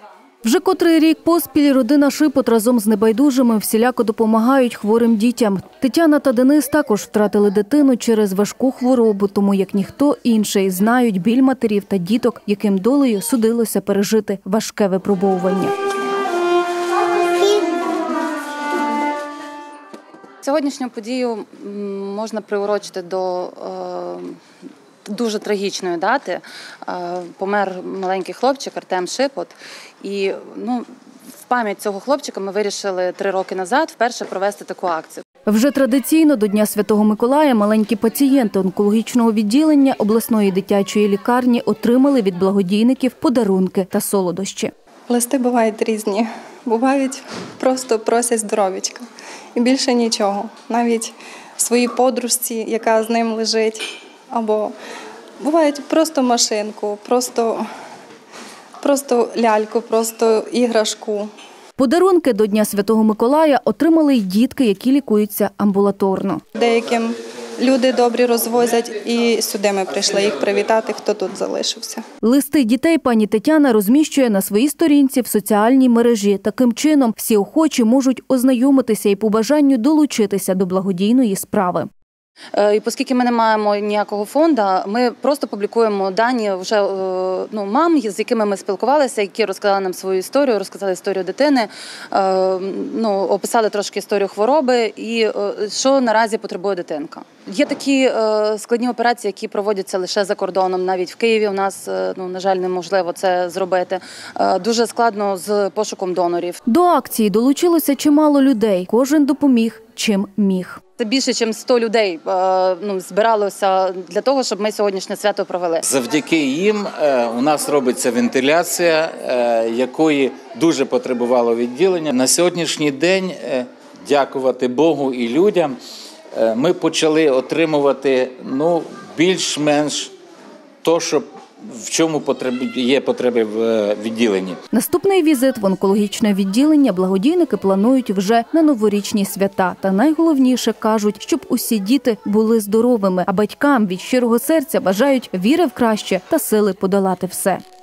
Вже котрий рік поспіль родина Шипот разом з небайдужими всіляко допомагають хворим дітям. Тетяна та Денис також втратили дитину через важку хворобу, тому як ніхто інший знають біль матерів та діток, яким долею судилося пережити важке випробовування. Сьогоднішню подію можна приурочити до дуже трагічної дати. Помер маленький хлопчик Артем Шипот. І в пам'ять цього хлопчика ми вирішили 3 роки назад вперше провести таку акцію. Вже традиційно до Дня Святого Миколая маленькі пацієнти онкологічного відділення обласної дитячої лікарні отримали від благодійників подарунки та солодощі. Листи бувають різні. Бувають просто просять здоров'ячка. І більше нічого. Навіть своїй подружці, яка з ним лежить. Або бувають просто машинку, просто ляльку, просто іграшку. Подарунки до Дня Святого Миколая отримали й дітки, які лікуються амбулаторно. Деяким люди добрі розвозять, і сюди ми прийшли їх привітати, хто тут залишився. Листи дітей пані Тетяна розміщує на своїй сторінці в соціальній мережі. Таким чином всі охочі можуть ознайомитися і по бажанню долучитися до благодійної справи. І оскільки ми не маємо ніякого фонду, ми просто публікуємо дані вже мам, з якими ми спілкувалися, які розказали нам свою історію, розказали історію дитини, описали трошки історію хвороби і що наразі потребує дитинка. Є такі складні операції, які проводяться лише за кордоном. Навіть в Києві у нас, на жаль, неможливо це зробити. Дуже складно з пошуком донорів. До акції долучилося чимало людей. Кожен допоміг, чим міг. Це більше, ніж 100 людей збиралося для того, щоб ми сьогоднішнє свято провели. Завдяки їм у нас робиться вентиляція, якої дуже потребувало відділення. На сьогоднішній день, дякувати Богу і людям, ми почали отримувати більш-менш то, що в чому є потреби в відділенні. Наступний візит в онкологічне відділення благодійники планують вже на новорічні свята. Та найголовніше, кажуть, щоб усі діти були здоровими, а батькам від щирого серця бажають віри в краще та сили подолати все.